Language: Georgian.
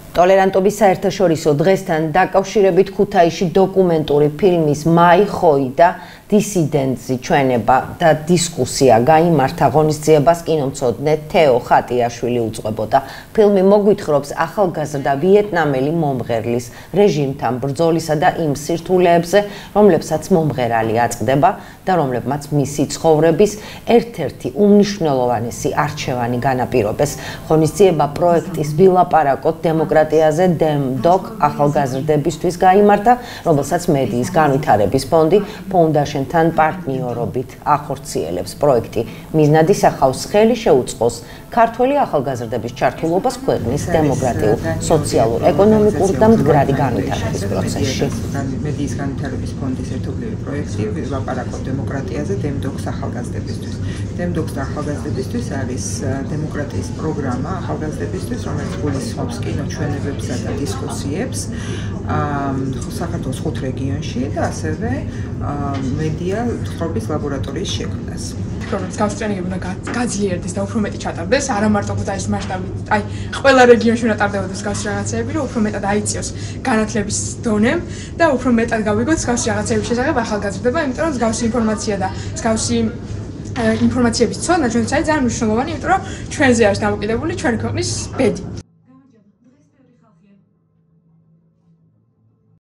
ტოლერანტობის საერთაშორისო დღესთან დაკავშირებით ქუთაისში დოკუმენტური ფილმის მაიხოი და დისიდენტი ჩვენება და დისკუსია გაიმართა ღონისძიებას კინომცოდნე თეო ხატიაშვილი უძღვებოდა. ფილმი მოგვითხრობს ახალგაზრდა ვიეტნამელი მომღერლის რეჟიმთან ბრძოლისა და იმ სირთულეებზე, რომლებსაც მომღერალი აწყდება და რომლებმაც მისი ცხოვრების ერთ-ერთი უმნიშვნელოვანესი არჩევანი განაპირობეს. ღონისძიება პროექტის ვილაპარაკოთ დემოკრატიაზე DemDoc ახალგაზრდებისთვის გაიმართა, რომელსაც მედიის განვითარების ფონდი Foundation-თან პარტნიორობით ახორციელებს. პროექტი მიზნად ისახავს ხელი შეუწყოს ქართველი ახალგაზრდების ჩართულობას ქვეყნის დემოკრატიულ, სოციალურ, ეკონომიკურ და მდგრადი განვითარების პროცესში. მედიის განვითარების ფონდის ერთობლივი პროექტი ვილაპარაკოთ დემოკრატიაზე DemDoc ახალგაზრდებისთვის. DemDoc ახალგაზრდებისთვის არის დემოკრატიის პროგრამა ახალგაზრდებისთვის, რომელიც გულისხმობს კინოჩვენებებსა და დისკუსიებს საქართველოს 5 რეგიონში და ასევე მედია თხრობის ლაბორატორიის შექმნას. პროგრამის გასწრენები უნდა გაძლიერდეს და უფრო მეტი ჩატარდეს, არა მარტო ქუთაისის მასშტაბით, ყველა რეგიონში უნდა ტარდებოდეს გასწრ რაღაცეები, რომ უფრო მეტად აიწიოს განათლების დონე და უფრო მეტად გავიგოთ გასწრ რაღაცეების შესახებ ახალგაზრდება, იმიტომ რომ მსგავსი ინფორმაცია და მსგავსი ინფორმაციების ცოდნა ჩვენთვის არის ძალიან მნიშვნელოვანი, იმიტომ რომ ჩვენზე არის დამოკიდებული ჩვენი ქვეყნის ბედი.